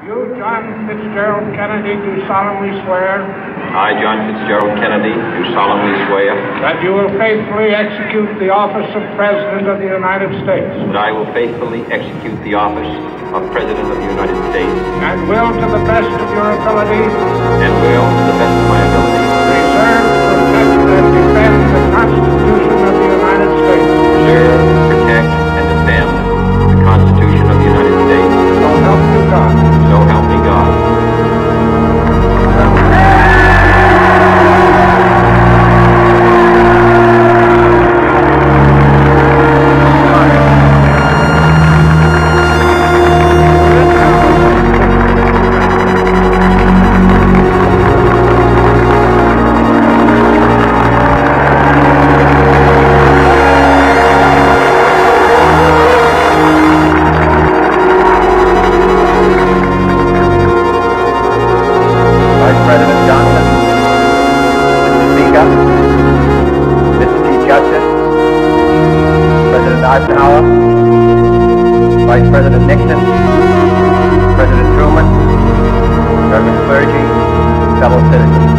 You, John Fitzgerald Kennedy, do solemnly swear I, John Fitzgerald Kennedy, do solemnly swear that you will faithfully execute the office of President of the United States that I will faithfully execute the office of President of the United States and will, to the best of your ability, and will, to the best of my ability, preserve, protect, and defend the Constitution of the United States. preserve, protect, and defend the Constitution of the United States. So help me God. So help me God. President Johnson, Mr. Speaker, Mr. Chief Justice, President Eisenhower, Vice President Nixon, President Truman, Reverend clergy, fellow citizens.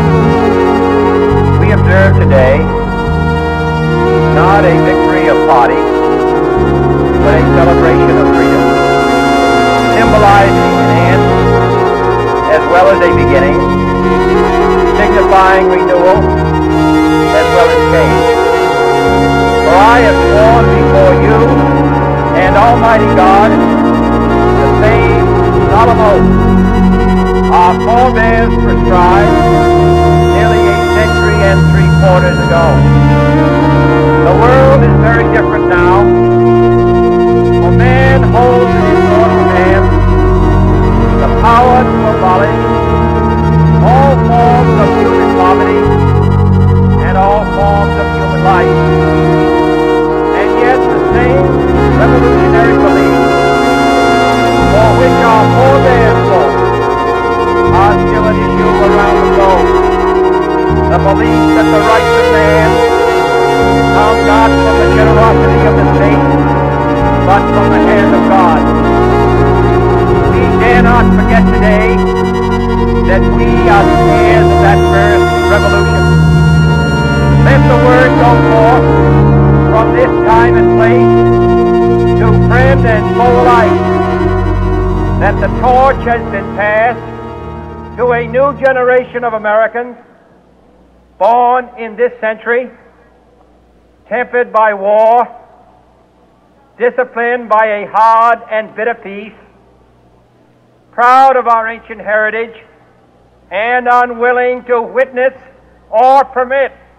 We observe today not a victory of party, but a celebration of freedom, symbolizing an end as well as a beginning, signifying renewal as well as change. For I have sworn before you and Almighty God the same solemn oath our forebears prescribed nearly a century and 3/4 ago. The world is very different now, for man holds in his mortal hand the power to abolish all forms of human poverty and all forms of human life. And yet the same revolutionary beliefs for which our forebears fought are still at issue around the globe. The belief that the rights of man come not from the generosity of the state, but from the hand of God. We dare not forget today that we are the heirs of that first revolution. Let the word go forth from this time and place to friend and foe alike that the torch has been passed to a new generation of Americans born in this century, tempered by war, disciplined by a hard and bitter peace, proud of our ancient heritage, and unwilling to witness or permit